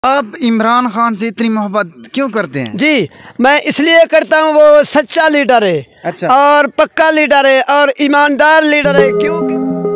आप इमरान खान से इतनी मोहब्बत क्यों करते हैं? जी, मैं इसलिए करता हूँ, वो सच्चा लीडर है। अच्छा। और पक्का लीडर है और ईमानदार लीडर है। क्योंकि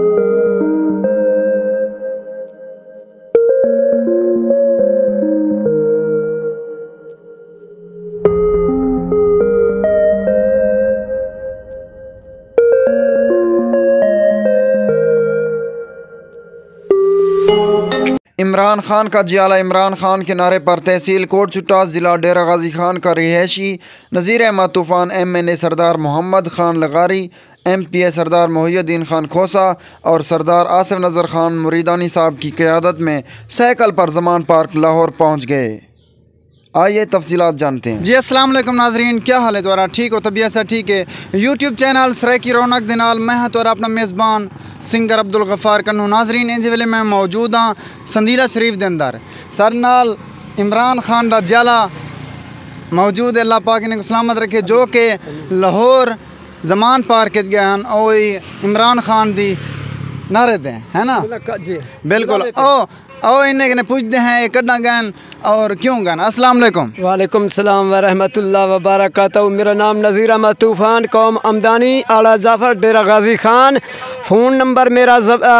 इमरान खान का जियाला इमरान खान के नारे पर तहसील कोटचुट्टा ज़िला डेरा गाजी खान का रिहायशी नज़ीर अहमद तूफ़ान MNA सरदार मोहम्मद खान लगारी, MPA सरदार मोहिउद्दीन खान खोसा और सरदार आसिफ नज़र खान मुरीदानी साहब की क़यादत में साइकिल पर ज़मान पार्क लाहौर पहुँच गए। आइए तफसीलात जानते हैं। जी अस्सलाम वालेकुम नाजरीन, क्या हाल है तुम्हारा? ठीक हो? तबीयत से ठीक है। यूट्यूब चैनल सराय की रौनक दे नाल मैं हाँ तुम्हारा अपना मेज़बान सिंगर अब्दुल गफ़ार कन्नू। नाजरीन इंज वेले मैं मौजूद हाँ संदीला शरीफ के अंदर, सर नाल इमरान खान का जियाला मौजूद है। अल्लाह पाक इन्हें सलामत रखे, जो कि लाहौर ज़मान पार्क गए हैं और इमरान खान दी नारे दें, है ना? जी बिल्कुल। ओ इन्हें पूछते हैं कदा गैन और क्यों गैन। अस्सलाम वालेकुम। वालेकुम सलाम व रहमतुल्लाह व बरकातहू। मेरा नाम नज़ीर अहमद तूफ़ान, कौम अमदानी, आला जाफ़र, डेरा गाजी खान। फ़ोन नंबर मेरा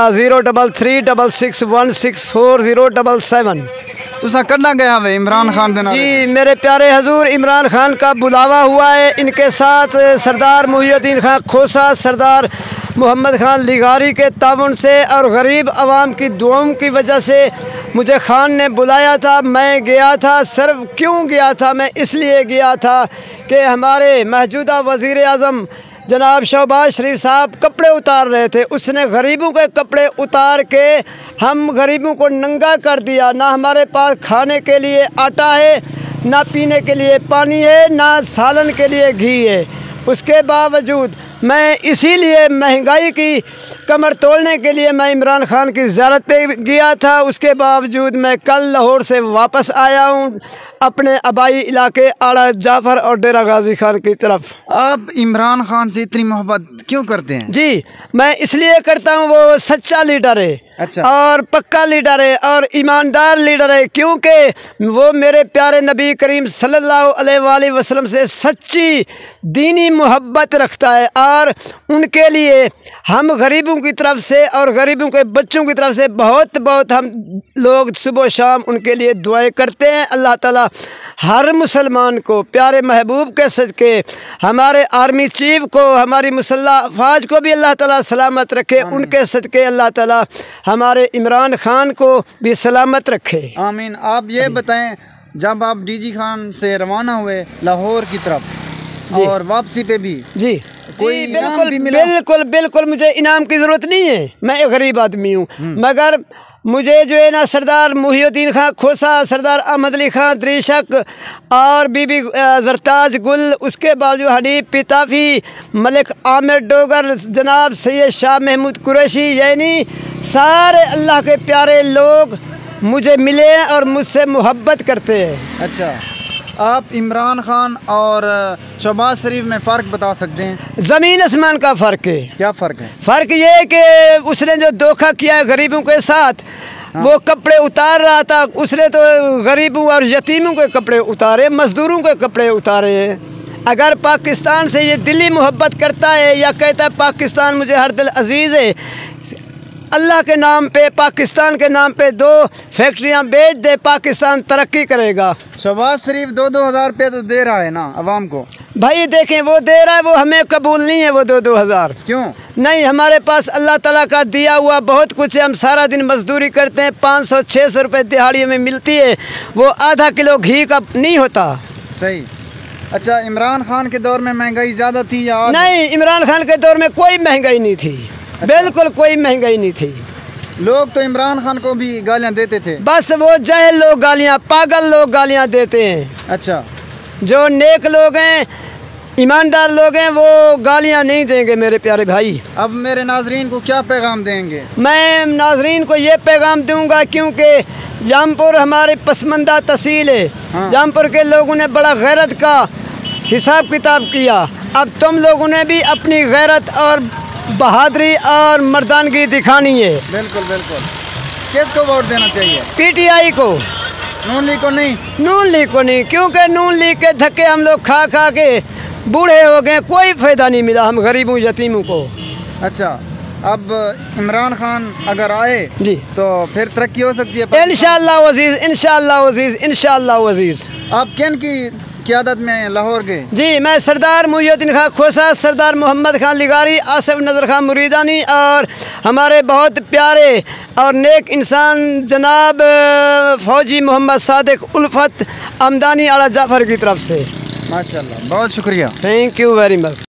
0366164077। तुसा कदा गया है इमरान खान देना? जी मेरे प्यारे हजूर, इमरान खान का बुलावा हुआ है। इनके साथ सरदार मोहिउद्दीन खान खोसा, सरदार मोहम्मद खान लगारी के ताउन से और गरीब आवाम की दुआओं की वजह से मुझे खान ने बुलाया था। मैं गया था। सिर्फ क्यों गया था? मैं इसलिए गया था कि हमारे मौजूदा वज़ीर आज़म जनाब शहबाज शरीफ साहब कपड़े उतार रहे थे। उसने गरीबों के कपड़े उतार के हम गरीबों को नंगा कर दिया। ना हमारे पास खाने के लिए आटा है, ना पीने के लिए पानी है, ना सालन के लिए घी है। उसके बावजूद मैं इसीलिए महंगाई की कमर तोड़ने के लिए मैं इमरान खान की ज़ियारत पे गया था। उसके बावजूद मैं कल लाहौर से वापस आया हूँ अपने आबाई इलाके आला जाफ़र और डेरा गाजी खान की तरफ। आप इमरान खान से इतनी मोहब्बत क्यों करते हैं? जी, मैं इसलिए करता हूँ, वो सच्चा लीडर है। अच्छा। और पक्का लीडर है और ईमानदार लीडर है। क्योंकि वो मेरे प्यारे नबी करीम सल्लल्लाहु अलैहि वसल्लम से सच्ची दीनी मोहब्बत रखता है। और उनके लिए हम गरीबों की तरफ से और गरीबों के बच्चों की तरफ से बहुत बहुत हम लोग सुबह शाम उनके लिए दुआएं करते हैं। अल्लाह ताला हर मुसलमान को प्यारे महबूब के सदके, हमारे आर्मी चीफ को, हमारी मुसल्लह अफवाज को भी अल्लाह ताला सलामत रखे। उनके सदके अल्लाह ताला हमारे इमरान खान को भी सलामत रखे। आमीन। आप ये बताएं, जब आप डीजी खान से रवाना हुए लाहौर की तरफ और वापसी पे भी जी कोई बिल्कुल भी मिला? बिल्कुल मुझे इनाम की ज़रूरत नहीं है। मैं एक गरीब आदमी हूँ, मगर मुझे जो है ना सरदार मोहिउद्दीन खान खोसा, सरदार अहमद अली खान द्रिशक और बीबी जरताज गुल, उसके बावजूद हनीफ पिताफी, मलिक आमिर डोगर, जनाब सैयद शाह महमूद कुरैशी, यानी सारे अल्लाह के प्यारे लोग मुझे मिले हैं और मुझसे मोहब्बत करते हैं। अच्छा, आप इमरान खान और शहबाज शरीफ में फ़र्क बता सकते हैं? ज़मीन आसमान का फ़र्क है। क्या फ़र्क है? फ़र्क ये है कि उसने जो धोखा किया है गरीबों के साथ, वो कपड़े उतार रहा था, उसने तो गरीबों और यतीमों के कपड़े उतारे, मज़दूरों के कपड़े उतारे हैं। अगर पाकिस्तान से ये दिली मोहब्बत करता है या कहता है पाकिस्तान मुझे हर दिल अजीज़ है, अल्लाह के नाम पे, पाकिस्तान के नाम पे 2 फैक्ट्रियाँ बेच दे, पाकिस्तान तरक्की करेगा। शहबाज शरीफ 2-2 हज़ार रुपये तो दे रहा है ना अवाम को। भाई देखें, वो दे रहा है, वो हमें कबूल नहीं है वो 2-2 हज़ार। क्यों नहीं? हमारे पास अल्लाह ताला का दिया हुआ बहुत कुछ है। हम सारा दिन मजदूरी करते हैं, 500-600 रुपये दिहाड़ी में मिलती है, वो आधा किलो घी का नहीं होता। सही। अच्छा, इमरान खान के दौर में महंगाई ज़्यादा थी या? नहीं, इमरान खान के दौर में कोई महंगाई नहीं थी। अच्छा। बिल्कुल कोई महंगाई नहीं थी। लोग तो इमरान खान को भी गालियां देते थे। बस वो जहल लोग गालियां, पागल लोग गालियां देते हैं। अच्छा। जो नेक लोग हैं, ईमानदार लोग हैं, वो गालियां नहीं देंगे मेरे प्यारे भाई। अब मेरे नाजरीन को क्या पैगाम देंगे? मैं नाजरीन को ये पैगाम दूंगा, क्योंकि जामपुर हमारी पसमंदा तहसील है। हाँ। जामपुर के लोगों ने बड़ा गैरत का हिसाब किताब किया। अब तुम लोगों ने भी अपनी गैरत और बहादुरी और मर्दानगी दिखानी है। बिल्कुल बिल्कुल। किसको वोट देना चाहिए? PTI को। नून लीग को नहीं? नून लीग को नहीं, क्योंकि नून लीग के धक्के हम लोग खा खा के बूढ़े हो गए, कोई फ़ायदा नहीं मिला हम गरीबों यतीमों को। अच्छा, अब इमरान खान अगर आए जी तो फिर तरक्की हो सकती है? इंशाअल्लाह वज़ीज़, इंशाअल्लाह वज़ीज़, इंशाअल्लाह वज़ीज़। आप किन की क़यादत में लाहौर गए? जी, मैं सरदार मुहियुद्दीन खान खोसा, सरदार मोहम्मद खान लिगारी, आसिफ नज़र खान मुरीदानी और हमारे बहुत प्यारे और नेक इंसान जनाब फौजी मोहम्मद सादिक उल्फत अमदानी आला जाफ़र की तरफ से। माशाल्लाह, बहुत शुक्रिया। Thank you very much.